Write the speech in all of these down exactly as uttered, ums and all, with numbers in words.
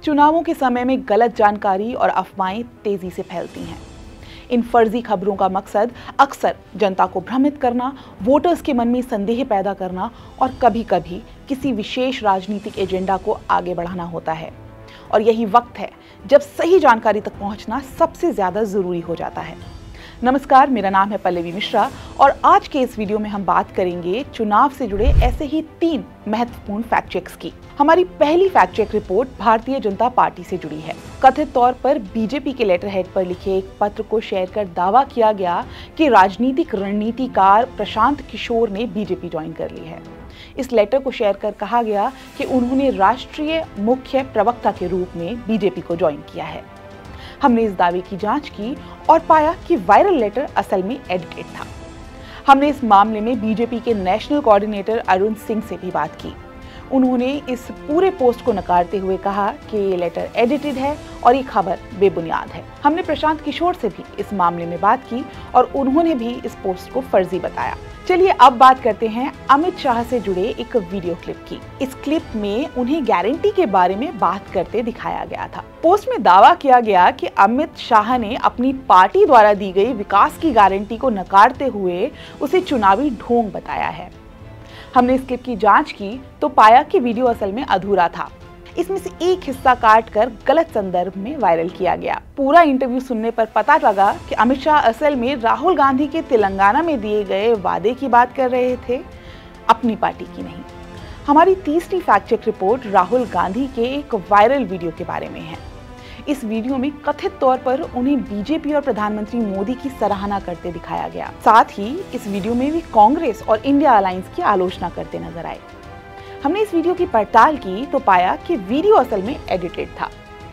चुनावों के समय में गलत जानकारी और अफवाहें तेजी से फैलती हैं। इन फर्जी खबरों का मकसद अक्सर जनता को भ्रमित करना, वोटर्स के मन में संदेह पैदा करना और कभी-कभी किसी विशेष राजनीतिक एजेंडा को आगे बढ़ाना होता है। और यही वक्त है जब सही जानकारी तक पहुंचना सबसे ज्यादा जरूरी हो जाता है। नमस्कार, मेरा नाम है पल्लवी मिश्रा और आज के इस वीडियो में हम बात करेंगे चुनाव से जुड़े ऐसे ही तीन महत्वपूर्ण फैक्ट चेक्स की। हमारी पहली fact check report Bharatiya Janata party से जुड़ी है। कथित तौर पर बीजेपी के लेटर हेड पर लिखे एक पत्र को शेयर कर दावा किया गया कि राजनीतिक रणनीतिकार प्रशांत किशोर ने बीजेपी ज्वाइन कर ली है। इस लेटर को शेयर कर कहा गया कि उन्होंने राष्ट्रीय मुख्य प्रवक्ता के रूप में बीजेपी को ज्वाइन किया है। हमने इस दावे की जांच की और पाया कि वायरल लेटर असल में एडिटेड था। हमने इस मामले में बीजेपी के नेशनल कोऑर्डिनेटर अरुण सिंह से भी बात की। उन्होंने इस पूरे पोस्ट को नकारते हुए कहा कि ये लेटर एडिटेड है और ये खबर बेबुनियाद है। हमने प्रशांत किशोर से भी इस मामले में बात की और उन्होंने भी इस पोस्ट को फर्जी बताया। चलिए अब बात करते हैं अमित शाह से जुड़े एक वीडियो क्लिप की। इस क्लिप में उन्हें गारंटी के बारे में बात करते दिखाया गया था। पोस्ट में दावा किया गया कि अमित शाह ने अपनी पार्टी द्वारा दी गई विकास की गारंटी को नकारते हुए उसे चुनावी ढोंग बताया है। हमने इस क्लिप की जांच की तो पाया कि वीडियो असल में अधूरा था। इसमें से एक हिस्सा काट कर गलत संदर्भ में वायरल किया गया। पूरा इंटरव्यू सुनने पर पता लगा कि अमित शाह असल में राहुल गांधी के तेलंगाना में दिए गए वादे की बात कर रहे थे, अपनी पार्टी की नहीं। हमारी तीसरी fact check report Rahul Gandhi के एक वायरल वीडियो के बारे में है। इस वीडियो में कथित तौर पर उन्हें बीजेपी और प्रधानमंत्री मोदी की सराहना करते दिखाया गया। साथ ही इस वीडियो में भी कांग्रेस और इंडिया अलायंस की आलोचना करते नजर आए। हमने इस वीडियो की पड़ताल की तो पाया कि वीडियो असल में एडिटेड था।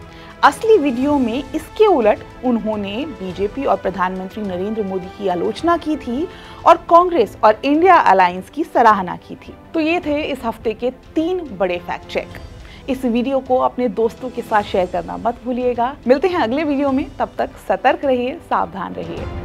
असली वीडियो में इसके उलट उन्होंने बीजेपी और प्रधानमंत्री नरेंद्र मोदी की आलोचना की थी और कांग्रेस और इंडिया अलायंस की सराहना की थी। तो ये थे इस हफ्ते के तीन बड़े फैक्ट चेक। इस वीडियो को अपने दोस्तों के साथ शेयर करना मत भूलिएगा। मिलते हैं अगले वीडियो में, तब तक सतर्क रहिए, सावधान रहिए।